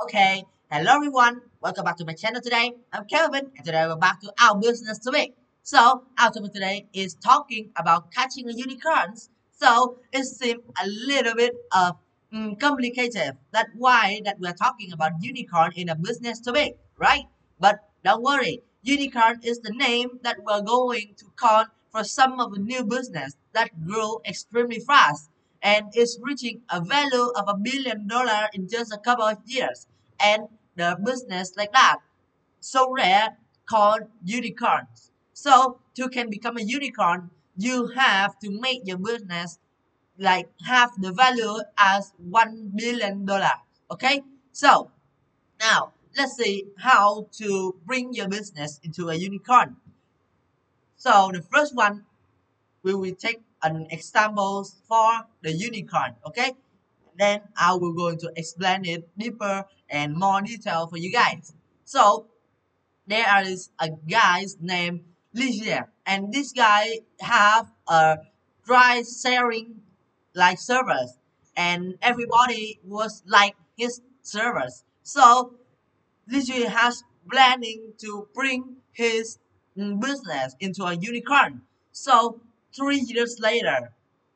Okay, hello everyone. Welcome back to my channel today. I'm Kelvin, and today we're back to our business topic. So, our topic today is talking about catching a unicorns. So, it seems a little bit complicated. That's why that we're talking about unicorn in a business topic, right? But don't worry, unicorn is the name that we're going to call for some of the new business that grow extremely fast and is reaching a value of $1 billion in just a couple of years. And the business like that, so rare, called unicorns. So to can become a unicorn, you have to make your business like have the value as $1 billion. Okay, so now let's see how to bring your business into a unicorn. So the first one, we will take an example for the unicorn. Okay, then I will going to explain it deeper and more detail for you guys. So there is a guy named Ligia, and this guy have a dry sharing like servers, and everybody was like his servers. So Ligia has planning to bring his business into a unicorn. So 3 years later,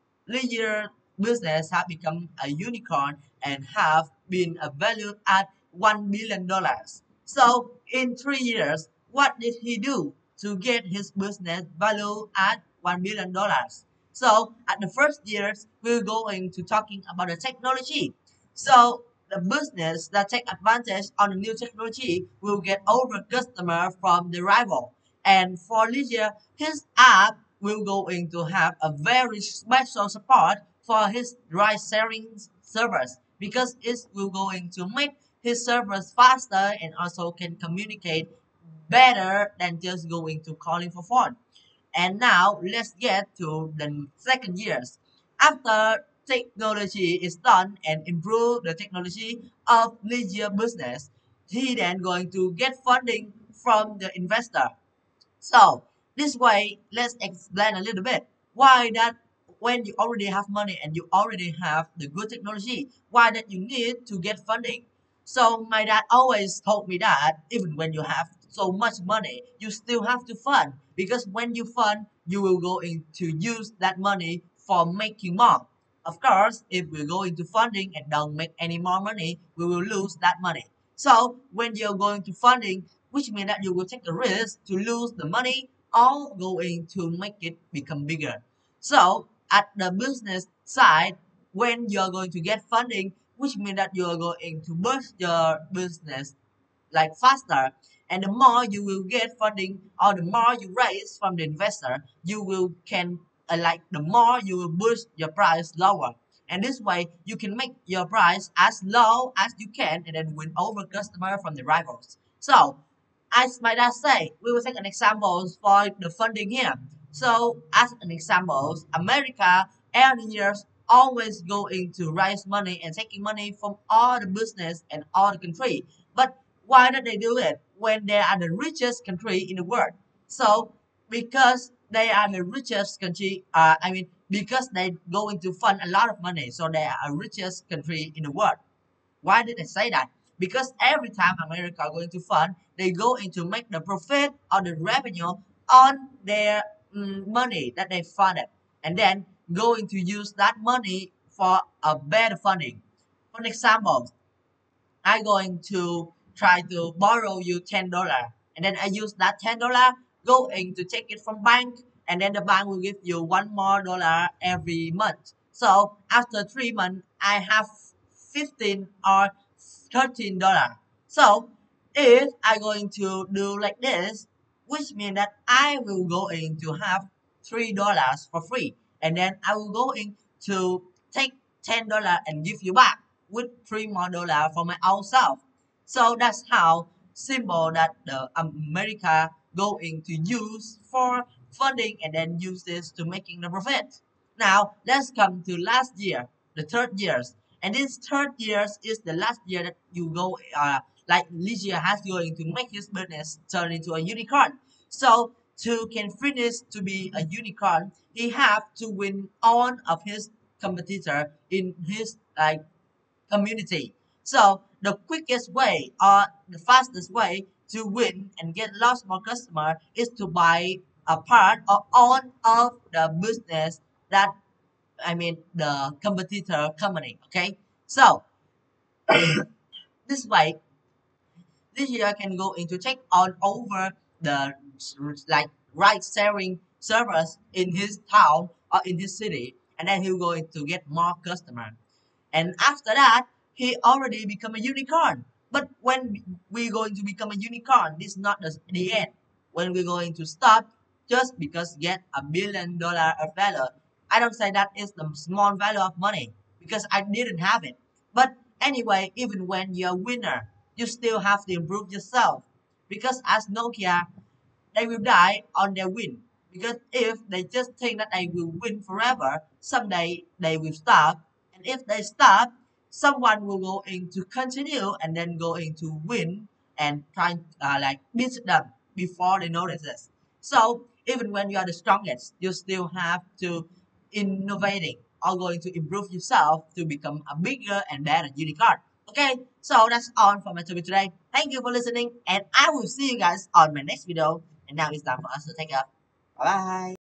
Leisure business have become a unicorn and have been valued at $1 billion. So in 3 years, what did he do to get his business valued at $1 billion? So at the first years, we're going to talking about the technology. So the business that take advantage on the new technology will get over customer from the rival. And for Leisure, his app will going to have a very special support for his ride sharing servers because it will going to make his servers faster and also can communicate better than just going to calling for phone. And now let's get to the second years. After technology is done and improve the technology of leisure business, he then going to get funding from the investor. So this way, let's explain a little bit why that when you already have money and you already have the good technology, why that you need to get funding. So my dad always told me that even when you have so much money, you still have to fund because when you fund, you will go into use that money for making more. Of course, if we go into funding and don't make any more money, we will lose that money. So when you're going to funding, which means that you will take a risk to lose the money or going to make it become bigger. So at the business side, when you're going to get funding, which means that you're going to boost your business like faster, and the more you will get funding or the more you raise from the investor, you will can like the more you will boost your price lower, and this way you can make your price as low as you can and then win over customer from the rivals. So as my dad say, we will take an example for the funding here. So as an example, America every years always going to raise money and taking money from all the business and all the country. But why do they do it when they are the richest country in the world? So because they are the richest country, because they going to fund a lot of money, so they are the richest country in the world. Why did I say that? Because every time America going to fund, they go into make the profit or the revenue on their money that they funded, and then going to use that money for a better funding. For example, I going to try to borrow you $10, and then I use that $10 going to take it from bank, and then the bank will give you one more dollar every month. So after 3 months, I have 15 or $13. So if I going to do like this, which means that I will going to have $3 for free, and then I will going to take $10 and give you back with $3 more for my own self. So that's how simple that the America going to use for funding and then use this to making the profit. Now let's come to last year, the third years. And this third years is the last year that you go like Ligia has going to make his business turn into a unicorn. So to can finish to be a unicorn, he have to win all of his competitor in his like community. So the quickest way or the fastest way to win and get lots more customer is to buy a part or all of the business that the competitor company. Okay, so this way this year can go into check on over the like ride sharing servers in his town or in his city, and then he'll going to get more customer. And after that, he already become a unicorn. But when we're going to become a unicorn, this is not the end. When we're going to stop just because get $1 billion of value, I don't say that is the small value of money because I didn't have it. But anyway, even when you're a winner, you still have to improve yourself because as Nokia, they will die on their win. Because if they just think that they will win forever, someday they will stop. And if they stop, someone will go in to continue and then go in to win and try like beat them before they notice this. So even when you are the strongest, you still have to innovating or going to improve yourself to become a bigger and better unicorn. Okay, so that's all for my topic today. Thank you for listening, and I will see you guys on my next video. And now it's time for us to take off. Bye bye.